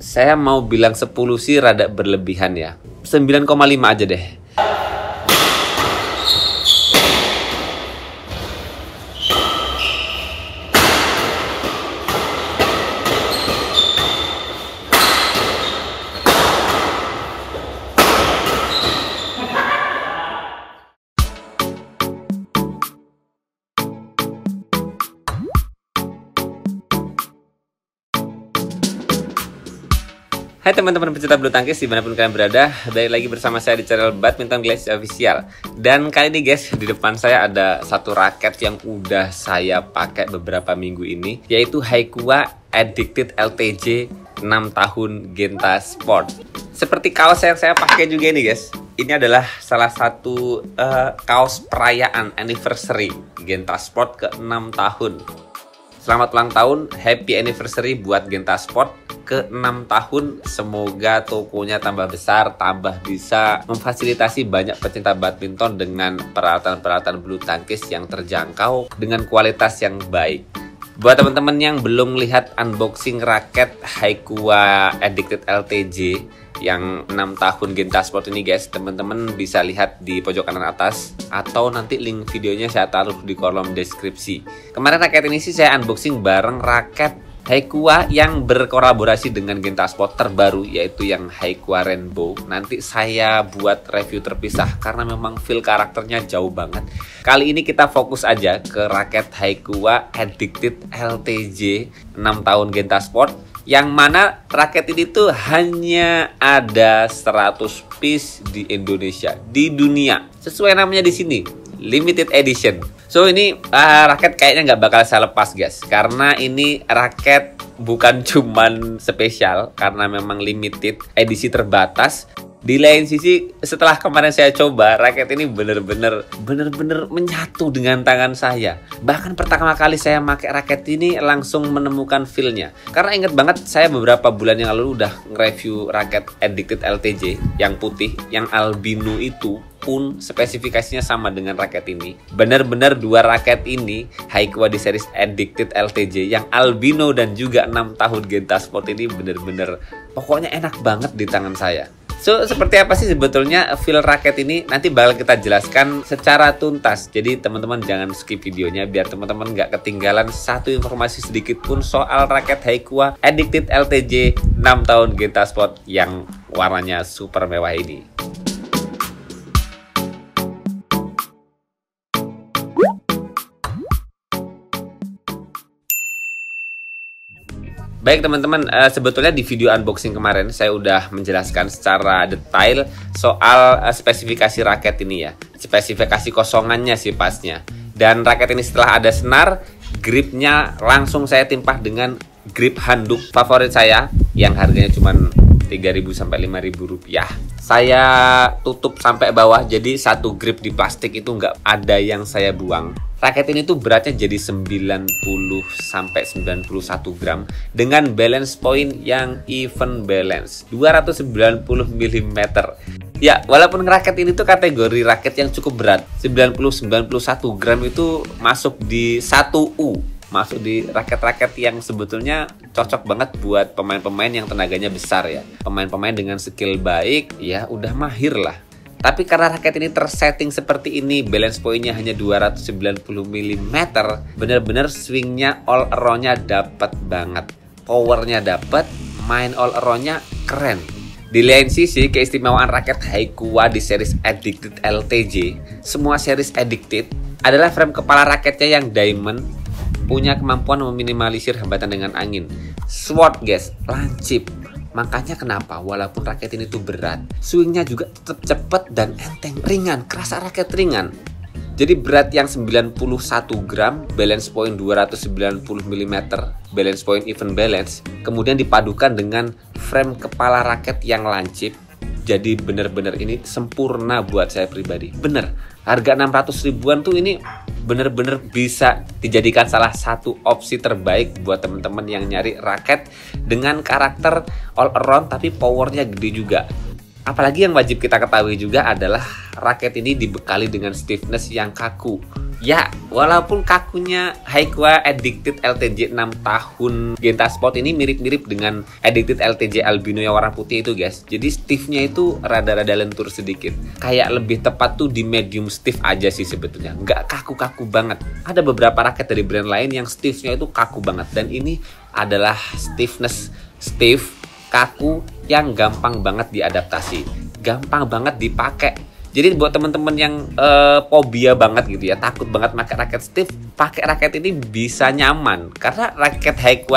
Saya mau bilang 10 sih rada berlebihan ya. 9,5 aja deh. Hai teman-teman pecinta bulu tangkis dimanapun kalian berada, balik lagi bersama saya di channel Badminton Glass Official. Dan kali ini guys, di depan saya ada satu raket yang udah saya pakai beberapa minggu ini, yaitu Haikua Addicted LTJ 6 tahun Genta Sport. Seperti kaos yang saya pakai juga ini guys, ini adalah salah satu kaos perayaan anniversary Genta Sport ke 6 tahun. Selamat ulang tahun, happy anniversary buat Genta Sport ke 6 tahun. Semoga tokonya tambah besar, tambah bisa memfasilitasi banyak pecinta badminton dengan peralatan-peralatan bulu tangkis yang terjangkau dengan kualitas yang baik. Buat teman-teman yang belum lihat unboxing raket Haikua Addicted LTJ yang 6 tahun Genta Sport ini guys, teman-teman bisa lihat di pojok kanan atas atau nanti link videonya saya taruh di kolom deskripsi. Kemarin raket ini sih saya unboxing bareng raket Haikua yang berkolaborasi dengan Genta Sport terbaru, yaitu yang Haikua Rainbow. Nanti saya buat review terpisah karena memang feel karakternya jauh banget. Kali ini kita fokus aja ke raket Haikua Addicted LTJ 6 tahun Genta Sport, yang mana raket ini tuh hanya ada 100 piece di Indonesia, di dunia. Sesuai namanya di sini, limited edition. So ini raket kayaknya nggak bakal saya lepas guys, karena ini raket bukan cuman spesial karena memang limited edisi terbatas. Di lain sisi, setelah kemarin saya coba, raket ini bener-bener menyatu dengan tangan saya. Bahkan pertama kali saya pakai raket ini langsung menemukan feel-nya. Karena inget banget saya beberapa bulan yang lalu udah nge-review raket Addicted LTJ yang putih, yang albino itu pun spesifikasinya sama dengan raket ini. Bener-bener dua raket ini, Haikua di series Addicted LTJ yang albino dan juga 6 tahun Genta Sport ini bener-bener pokoknya enak banget di tangan saya. So, seperti apa sih sebetulnya feel raket ini? Nanti bakal kita jelaskan secara tuntas. Jadi teman-teman jangan skip videonya biar teman-teman nggak ketinggalan satu informasi sedikit pun soal raket Haikua Addicted LTJ 6 tahun Genta Sport yang warnanya super mewah ini. Baik teman-teman, sebetulnya di video unboxing kemarin saya udah menjelaskan secara detail soal spesifikasi raket ini ya. Spesifikasi kosongannya sih pasnya. Dan raket ini setelah ada senar, gripnya langsung saya timpah dengan grip handuk favorit saya yang harganya cuma 3.000 sampai 5.000 rupiah. Saya tutup sampai bawah, jadi satu grip di plastik itu nggak ada yang saya buang. Raket ini tuh beratnya jadi 90 sampai 91 gram dengan balance point yang even balance 290 mm. Ya, walaupun raket ini tuh kategori raket yang cukup berat, 90-91 gram itu masuk di 1U. Masuk di raket-raket yang sebetulnya cocok banget buat pemain-pemain yang tenaganya besar ya. Pemain-pemain dengan skill baik, ya udah mahir lah. Tapi karena raket ini tersetting seperti ini, balance point-nya hanya 290 mm, bener-bener swingnya all around-nya dapet banget. Powernya dapet, main all around-nya keren. Di lain sisi, keistimewaan raket Haikua di series Addicted LTJ, semua series Addicted adalah frame kepala raketnya yang diamond, punya kemampuan meminimalisir hambatan dengan angin. Sword guys, lancip. Makanya kenapa walaupun raket ini tuh berat, swingnya juga tetap cepet dan enteng, ringan, kerasa raket ringan. Jadi berat yang 91 gram, balance point 290 mm, balance point even balance, kemudian dipadukan dengan frame kepala raket yang lancip. Jadi bener-bener ini sempurna buat saya pribadi. Bener, harga 600 ribuan tuh ini bener-bener bisa dijadikan salah satu opsi terbaik buat teman-teman yang nyari raket dengan karakter all around tapi powernya gede juga. Apalagi yang wajib kita ketahui juga adalah raket ini dibekali dengan stiffness yang kaku. Ya, walaupun kakunya Haikua Addicted LTJ 6 tahun Genta Sport ini mirip-mirip dengan Addicted LTJ Albino yang warna putih itu guys. Jadi stiffnya itu rada-rada lentur sedikit. Kayak lebih tepat tuh di medium stiff aja sih sebetulnya. Nggak kaku-kaku banget. Ada beberapa raket dari brand lain yang stiffnya itu kaku banget. Dan ini adalah stiff, kaku yang gampang banget diadaptasi. Gampang banget dipakai. Jadi buat teman-teman yang fobia banget gitu ya, takut banget pakai raket stiff, pakai raket ini bisa nyaman. Karena raket Haikua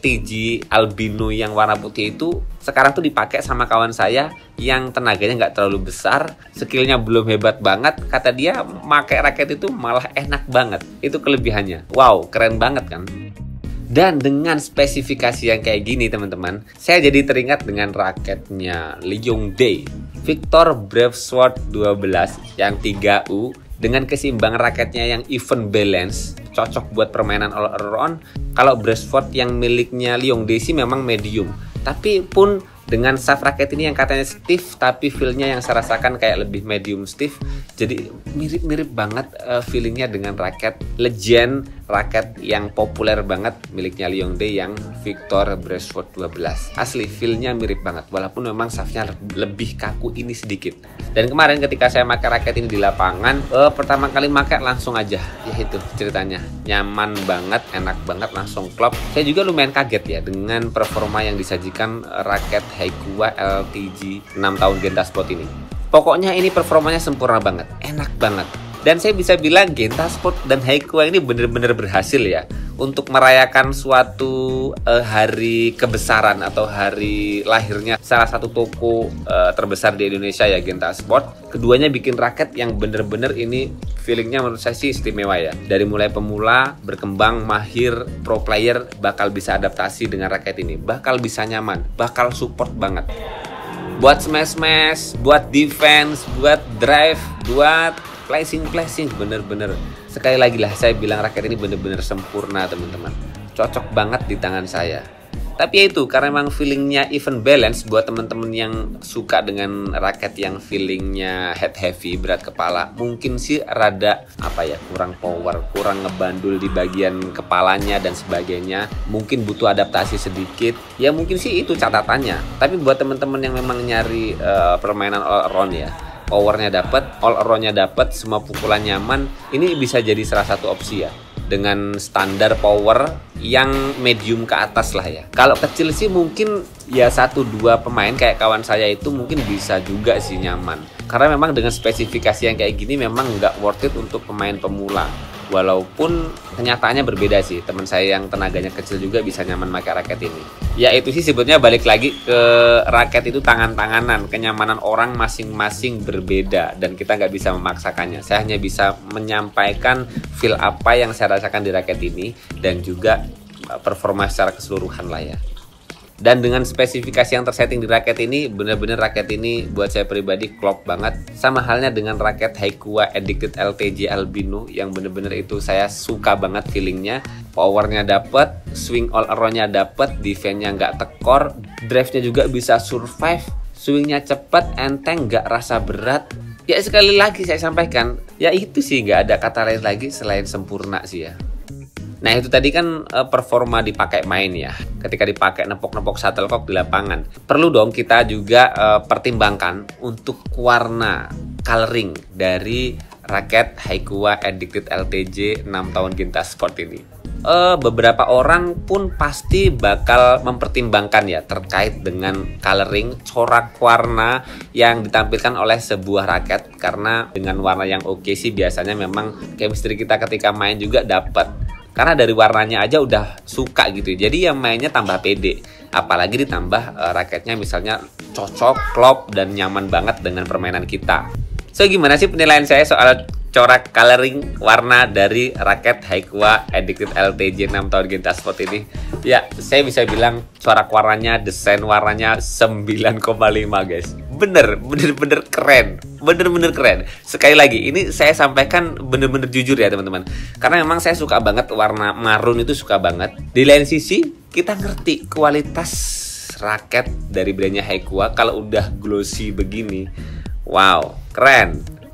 LTJ Albino yang warna putih itu sekarang tuh dipakai sama kawan saya yang tenaganya nggak terlalu besar, skillnya belum hebat banget. Kata dia pakai raket itu malah enak banget. Itu kelebihannya. Wow, keren banget kan? Dan dengan spesifikasi yang kayak gini teman-teman, saya jadi teringat dengan raketnya Liongde Victor Brave Sword 12 yang 3U dengan keseimbangan raketnya yang even balance, cocok buat permainan all around. Kalau Brave Sword yang miliknya Liongde sih memang medium, tapi pun dengan shaft raket ini yang katanya stiff tapi feelnya yang saya rasakan kayak lebih medium stiff. Jadi mirip-mirip banget feelingnya dengan raket legend, raket yang populer banget miliknya Liongde yang Victor Brave 12. Asli feelnya mirip banget walaupun memang shaftnya lebih kaku ini sedikit. Dan kemarin ketika saya pakai raket ini di lapangan, pertama kali pakai langsung aja, ya itu ceritanya nyaman banget, enak banget, langsung klop. Saya juga lumayan kaget ya dengan performa yang disajikan raket Haikua LTJ 6 tahun Genta Sport ini. Pokoknya ini performanya sempurna banget, enak banget. Dan saya bisa bilang Genta Sport dan Haikua ini bener-bener berhasil ya untuk merayakan suatu hari kebesaran atau hari lahirnya salah satu toko terbesar di Indonesia ya, Genta Sport. Keduanya bikin raket yang bener-bener ini feelingnya menurut saya sih istimewa ya. Dari mulai pemula, berkembang, mahir, pro player bakal bisa adaptasi dengan raket ini, bakal bisa nyaman, bakal support banget. Buat smash, buat defense, buat drive, buat flashing, bener-bener. Sekali lagi lah saya bilang raket ini bener-bener sempurna teman-teman. Cocok banget di tangan saya. Tapi ya itu, karena memang feelingnya even balance buat teman-teman yang suka dengan raket yang feelingnya head heavy, berat kepala, mungkin sih rada kurang power, kurang ngebandul di bagian kepalanya dan sebagainya. Mungkin butuh adaptasi sedikit. Ya mungkin sih itu catatannya. Tapi buat teman-teman yang memang nyari permainan all around ya, powernya dapat, all around-nya dapat, semua pukulan nyaman, ini bisa jadi salah satu opsi ya. Dengan standar power yang medium ke atas lah ya. Kalau kecil sih mungkin ya 1-2 pemain kayak kawan saya itu mungkin bisa juga sih nyaman. Karena memang dengan spesifikasi yang kayak gini memang nggak worth it untuk pemain pemula. Walaupun kenyataannya berbeda sih, teman saya yang tenaganya kecil juga bisa nyaman pakai raket ini. Ya itu sih sebetulnya balik lagi ke raket itu tangan-tanganan, kenyamanan orang masing-masing berbeda dan kita nggak bisa memaksakannya. Saya hanya bisa menyampaikan feel apa yang saya rasakan di raket ini dan juga performa secara keseluruhan lah ya. Dan dengan spesifikasi yang tersetting di raket ini, bener-bener raket ini buat saya pribadi klop banget. Sama halnya dengan raket Haikua Addicted LTJ Albino yang bener-bener itu saya suka banget feelingnya. Powernya dapet, swing all around-nya dapet, defense-nya nggak tekor, drive-nya juga bisa survive, swingnya cepet, enteng, nggak rasa berat. Ya sekali lagi saya sampaikan, ya itu sih nggak ada kata lain lagi selain sempurna sih ya. Nah itu tadi kan performa dipakai main ya. Ketika dipakai nepok-nepok shuttlecock di lapangan, perlu dong kita juga pertimbangkan untuk warna coloring dari raket Haikua Addicted LTJ 6 tahun Genta Sport ini. Beberapa orang pun pasti bakal mempertimbangkan ya terkait dengan coloring, corak warna yang ditampilkan oleh sebuah raket. Karena dengan warna yang oke sih biasanya memang chemistry kita ketika main juga dapat. Karena dari warnanya aja udah suka gitu. Jadi yang mainnya tambah pede. Apalagi ditambah raketnya misalnya cocok, klop, dan nyaman banget dengan permainan kita. So gimana sih penilaian saya soal corak coloring warna dari raket Haikua Addicted LTJ 6 tahun Genta Sport ini? Ya saya bisa bilang corak warnanya, desain warnanya 9,5 guys. Bener-bener keren. Bener-bener keren. Sekali lagi ini saya sampaikan bener-bener jujur ya teman-teman. Karena memang saya suka banget warna marun itu, suka banget. Di lain sisi kita ngerti kualitas raket dari brandnya Haikua kalau udah glossy begini. Wow, keren.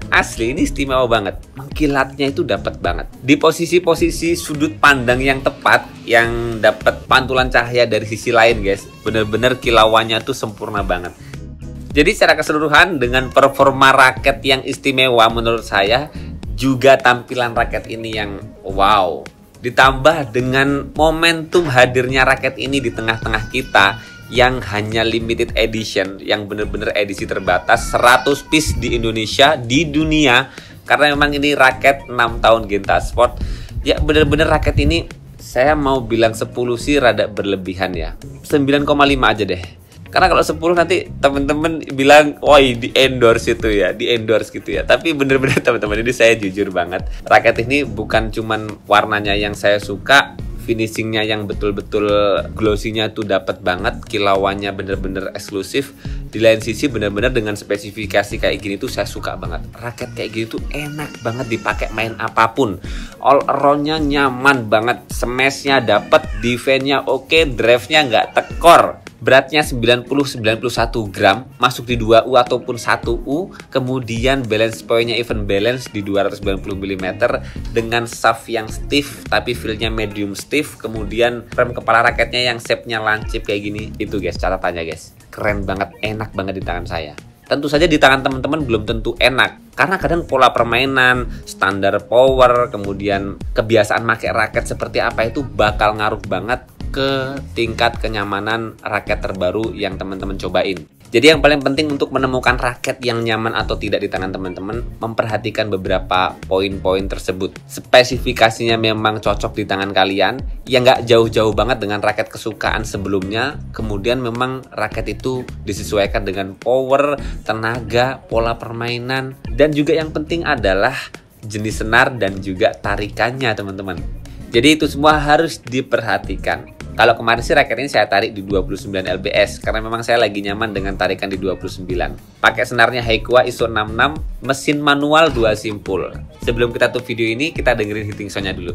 Asli ini istimewa banget. Mengkilatnya itu dapat banget. Di posisi-posisi sudut pandang yang tepat, yang dapat pantulan cahaya dari sisi lain, guys. Bener-bener kilauannya tuh sempurna banget. Jadi secara keseluruhan dengan performa raket yang istimewa menurut saya, juga tampilan raket ini yang wow. Ditambah dengan momentum hadirnya raket ini di tengah-tengah kita yang hanya limited edition, yang bener-bener edisi terbatas, 100 piece di Indonesia, di dunia. Karena memang ini raket 6 tahun Genta Sport. Ya bener-bener raket ini saya mau bilang 10 sih rada berlebihan ya. 9,5 aja deh. Karena kalau 10 nanti temen-temen bilang, woi di endorse itu ya, di endorse gitu ya. Tapi bener-bener teman-teman, ini saya jujur banget. Raket ini bukan cuman warnanya yang saya suka, finishingnya yang betul-betul glossy-nya tuh dapat banget, kilauannya bener-bener eksklusif. Di lain sisi bener-bener dengan spesifikasi kayak gini tuh saya suka banget. Raket kayak gini tuh enak banget dipakai main apapun. All around-nya nyaman banget, smash-nya dapat, defense-nya oke, drive-nya nggak tekor. Beratnya 90-91 gram, masuk di 2U ataupun 1U. Kemudian balance point-nya even balance di 290 mm dengan shaft yang stiff tapi feel-nya medium stiff. Kemudian rem kepala raketnya yang shape-nya lancip kayak gini. Itu guys catatannya guys. Keren banget, enak banget di tangan saya. Tentu saja di tangan teman-teman belum tentu enak. Karena kadang pola permainan, standar power, kemudian kebiasaan pakai raket seperti apa itu bakal ngaruh banget ke tingkat kenyamanan raket terbaru yang teman-teman cobain. Jadi yang paling penting untuk menemukan raket yang nyaman atau tidak di tangan teman-teman, memperhatikan beberapa poin-poin tersebut. Spesifikasinya memang cocok di tangan kalian, yang nggak jauh-jauh banget dengan raket kesukaan sebelumnya. Kemudian memang raket itu disesuaikan dengan power, tenaga, pola permainan, dan juga yang penting adalah jenis senar dan juga tarikannya teman-teman. Jadi itu semua harus diperhatikan. Kalau kemarin sih raket ini saya tarik di 29 lbs karena memang saya lagi nyaman dengan tarikan di 29. Pakai senarnya Haikua ISO 66, mesin manual 2 simpul. Sebelum kita tutup video ini, kita dengerin hitting sound-nya dulu.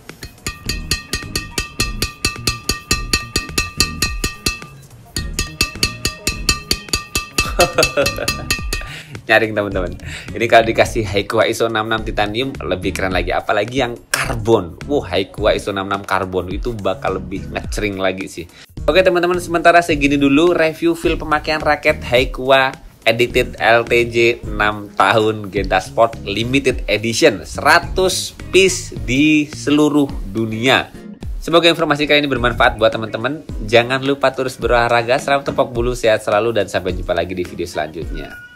Nyaring teman-teman. Ini kalau dikasih Haikua ISO 66 titanium lebih keren lagi, apalagi yang karbon. Haikua ISO 66 karbon itu bakal lebih ngecering lagi sih. Oke teman-teman, sementara segini dulu review feel pemakaian raket Haikua Edited LTJ 6 tahun Genta Sport Limited Edition, 100 piece di seluruh dunia. Semoga informasi kali ini bermanfaat buat teman-teman. Jangan lupa terus berolahraga, salam tepok bulu, sehat selalu, dan sampai jumpa lagi di video selanjutnya.